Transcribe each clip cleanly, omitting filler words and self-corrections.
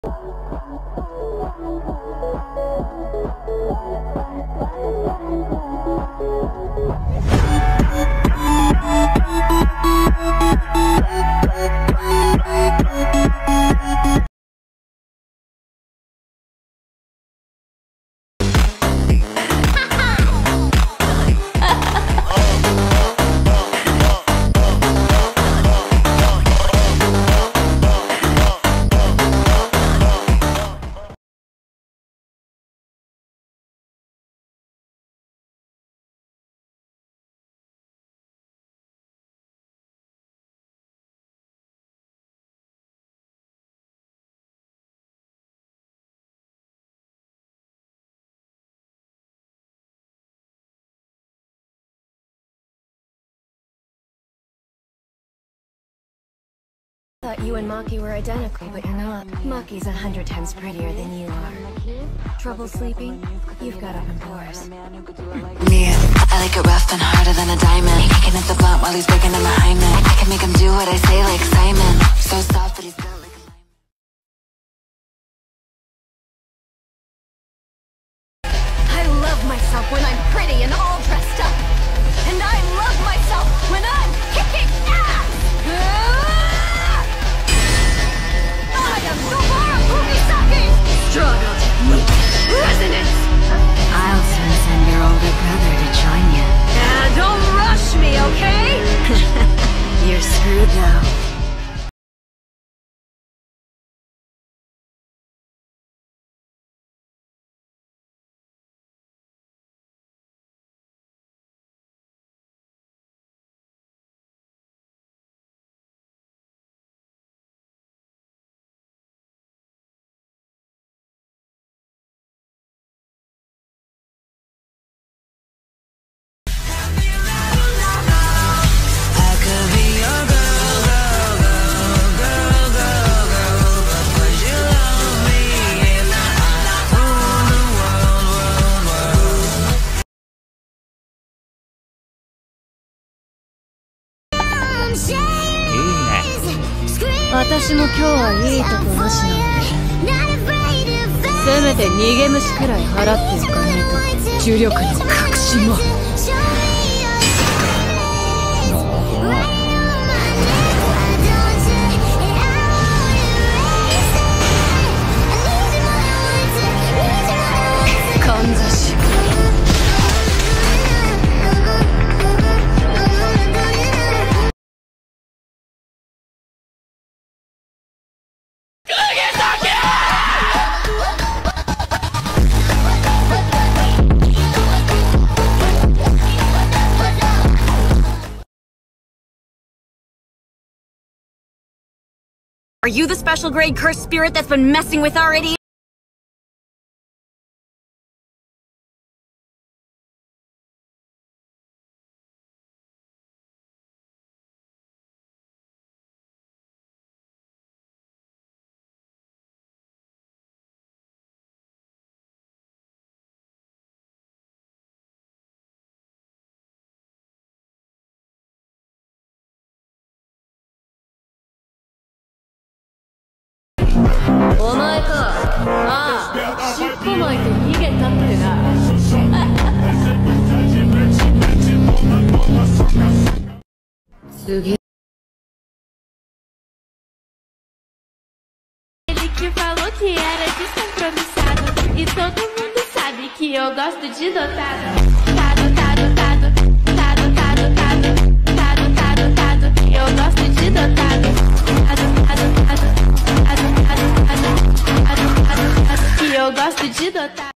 I thought you and Maki were identical, but you're not. Maki's 100 times prettier than you are. Trouble sleeping? You've got open pores. Me, I like it rough and harder than a diamond. He can hit the blunt while he's breaking in the hymen. I can make him do what I say like Simon. So soft, but he's built like a lion. I love myself when I'm pretty and all dressed up. And I love myself when I'm kicking ass! I am Nobara Kugisaki! Struggle technique. Resonance! I'll soon send your older brother to join you. Don't rush me, okay? You're screwed though. I 私も今日はいいとこなしなんで、せめて逃げ虫くらい払っておかないと重力の確信も。かんざし。Are you the special grade cursed spirit that's been messing with our idiot? Oh my god. Ah, 尻尾巻いて逃げたってな。次。 Ele que falou que era descompromissado. E todo mundo sabe que eu gosto de dotado. Eu gosto de dotado. Que eu gosto de dotado.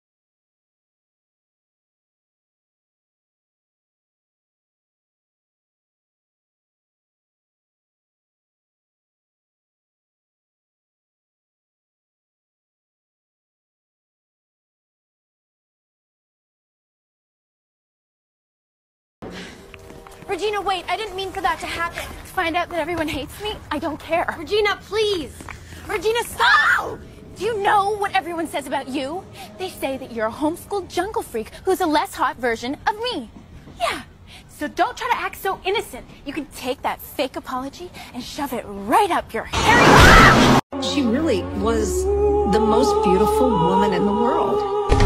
Regina, wait, I didn't mean for that to happen. To find out that everyone hates me, I don't care. Regina, please! Regina, stop! Do you know what everyone says about you? They say that you're a homeschooled jungle freak who's a less hot version of me. Yeah, So don't try to act so innocent. You can take that fake apology and shove it right up your hairy... She really was the most beautiful woman in the world.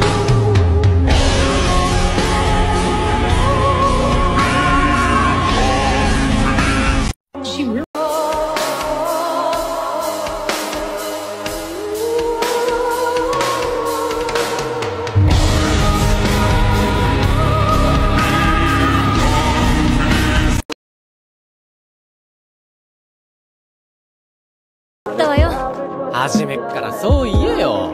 She really... 初めっからそう言えよ。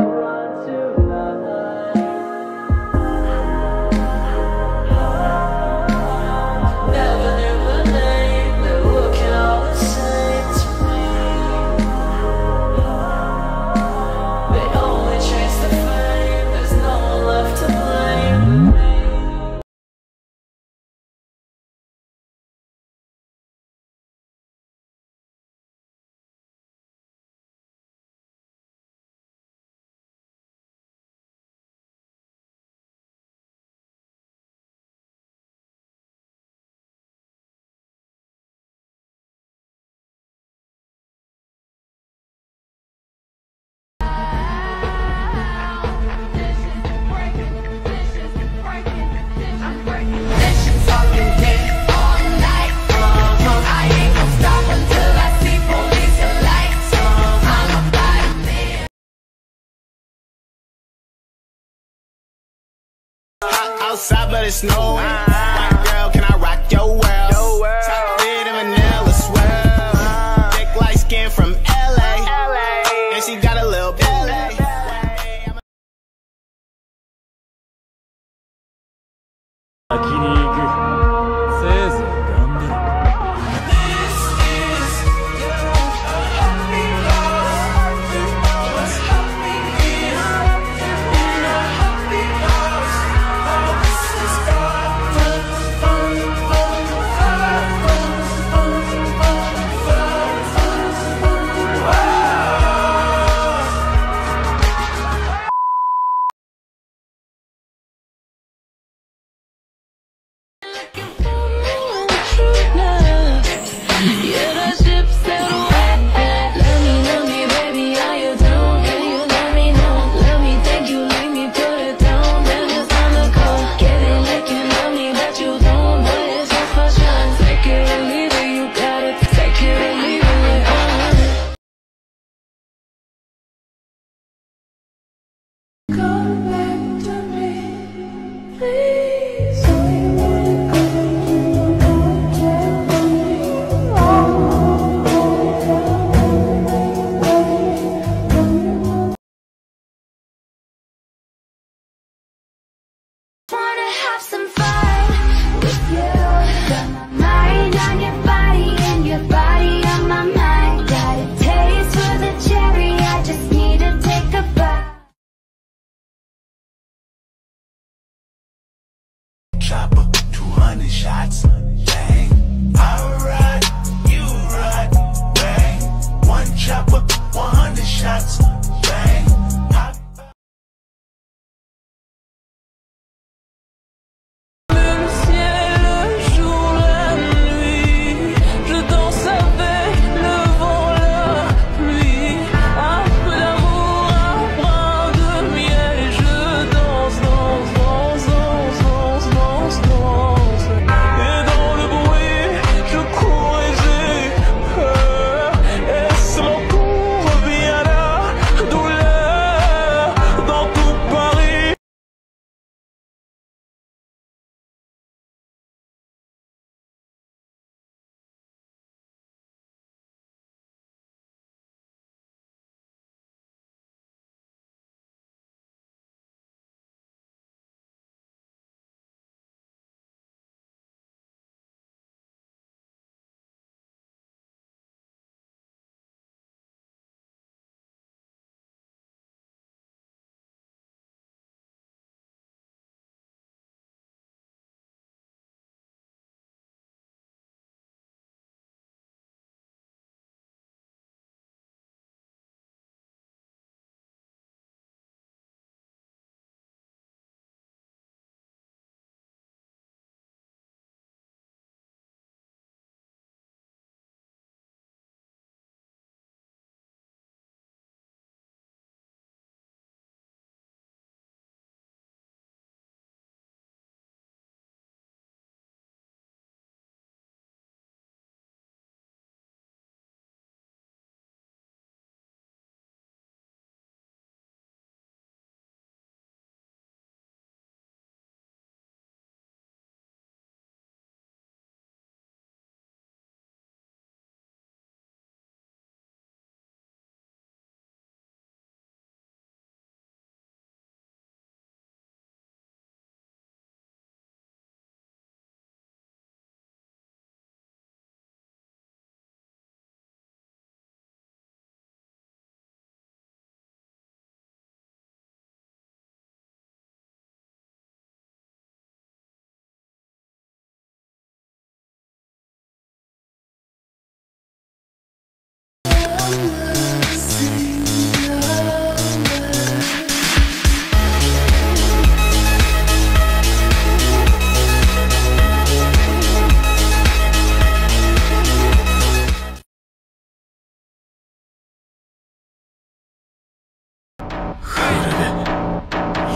Outside, but it's snowing. White girl, can I rock your world? Chocolate and vanilla swirl. Thick light skin from LA. And she got a little belly.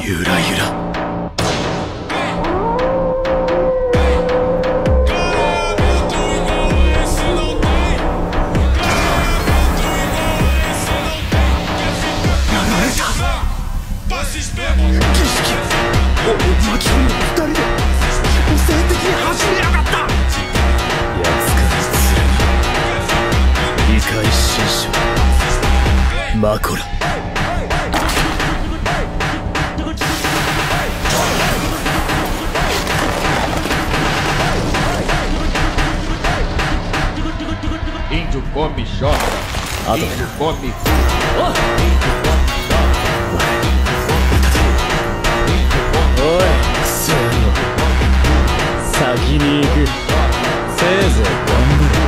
ゆらゆら。お巻き込みの2人で個性的に走りやがった。奴からすれば異界新種マコラ。 Índio come joga, índio come おい、クソ野郎。先に行く。せいぜい頑張れ。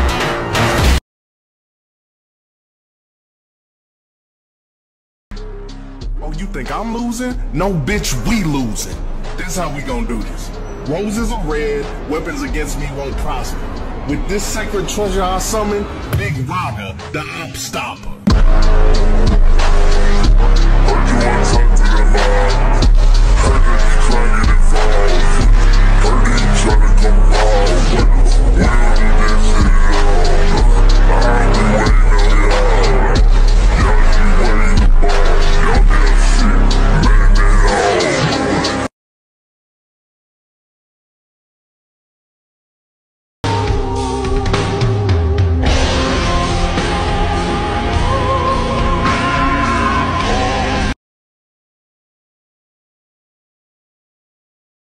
Oh, you think I'm losing? No, bitch, we losing. This how we gonna do this. Roses are red, weapons against me won't prosper. With this sacred treasure I summon, Big Raga, the Op Stopper.